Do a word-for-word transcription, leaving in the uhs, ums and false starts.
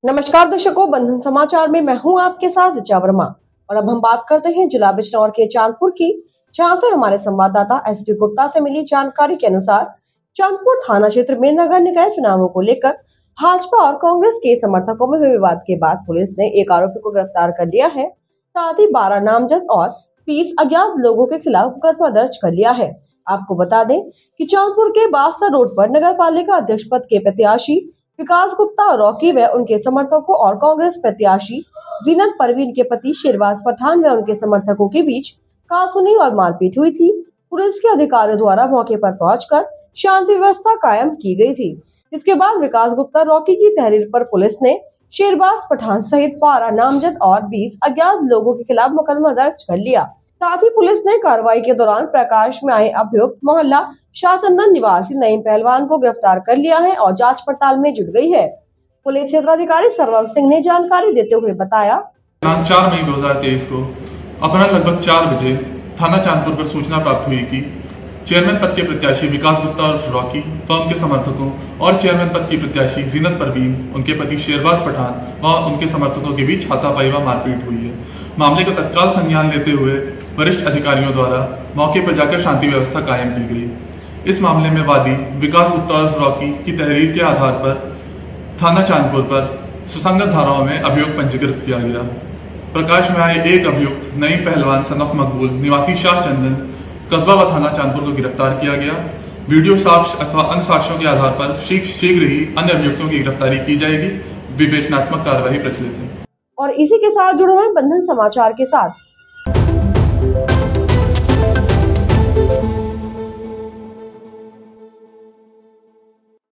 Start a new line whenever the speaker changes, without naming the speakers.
नमस्कार दर्शकों, बंधन समाचार में मैं हूं आपके साथ ऋचा वर्मा। और अब हम बात करते हैं जिला बिजनौर के चांदपुर की, जहां से हमारे संवाददाता एस पी गुप्ता से मिली जानकारी के अनुसार चांदपुर थाना क्षेत्र में नगर निकाय चुनावों को लेकर भाजपा और कांग्रेस के समर्थकों में हुए विवाद के बाद पुलिस ने एक आरोपी को गिरफ्तार कर लिया है। साथ ही बारह नामजद और बीस अज्ञात लोगों के खिलाफ मुकदमा दर्ज कर लिया है। आपको बता दें कि चांदपुर के बास्ता रोड पर नगर पालिका अध्यक्ष पद के प्रत्याशी विकास गुप्ता और रॉकी व उनके समर्थकों और कांग्रेस प्रत्याशी जीनत परवीन के पति शेरबाज पठान व उनके समर्थकों के बीच कासुनी और मारपीट हुई थी। पुलिस के अधिकारियों द्वारा मौके पर पहुंचकर शांति व्यवस्था कायम की गई थी, जिसके बाद विकास गुप्ता रॉकी की तहरीर पर पुलिस ने शेरबाज पठान सहित बारह नामजद और बीस अज्ञात लोगों के खिलाफ मुकदमा दर्ज कर लिया। साथ ही पुलिस ने कार्रवाई के दौरान प्रकाश में आए अभियुक्त मोहल्ला शाहचंदन निवासी नईम पहलवान को गिरफ्तार कर लिया है और जांच पड़ताल में जुट गई है। पुलिस क्षेत्राधिकारी सरवम सिंह ने जानकारी देते हुए बताया,
चार मई दो हजार तेईस को अपराह्न लगभग चार बजे थाना चांदपुर पर सूचना प्राप्त हुई कि चेयरमैन पद के प्रत्याशी विकास गुप्ता और रॉकी व उनके समर्थकों और चेयरमैन पद की प्रत्याशी जीनत परवीन, उनके पति शेरबाज पठान व उनके समर्थकों के बीच हाथापाई व मारपीट हुई है। मामले का तत्काल संज्ञान लेते हुए वरिष्ठ अधिकारियों द्वारा मौके पर जाकर शांति व्यवस्था कायम की गई। इस मामले में वादी विकास गुप्ता और रॉकी की तहरीर के आधार पर थाना चांदपुर पर सुसंगत धाराओं में अभियोग पंजीकृत किया गया। प्रकाश में आए एक अभियुक्त नईम पहलवान सन ऑफ मकबूल निवासी शाह चंदन कस्बा व थाना चांदपुर को गिरफ्तार किया गया। वीडियो साक्ष्य अथवा अन्य साक्ष्यों के आधार पर शीघ्र ही अन्य अभियुक्तों की गिरफ्तारी की जाएगी। विवेचनात्मक कार्यवाही प्रचलित है।
और इसी के साथ जुड़े हैं बंधन समाचार के साथ।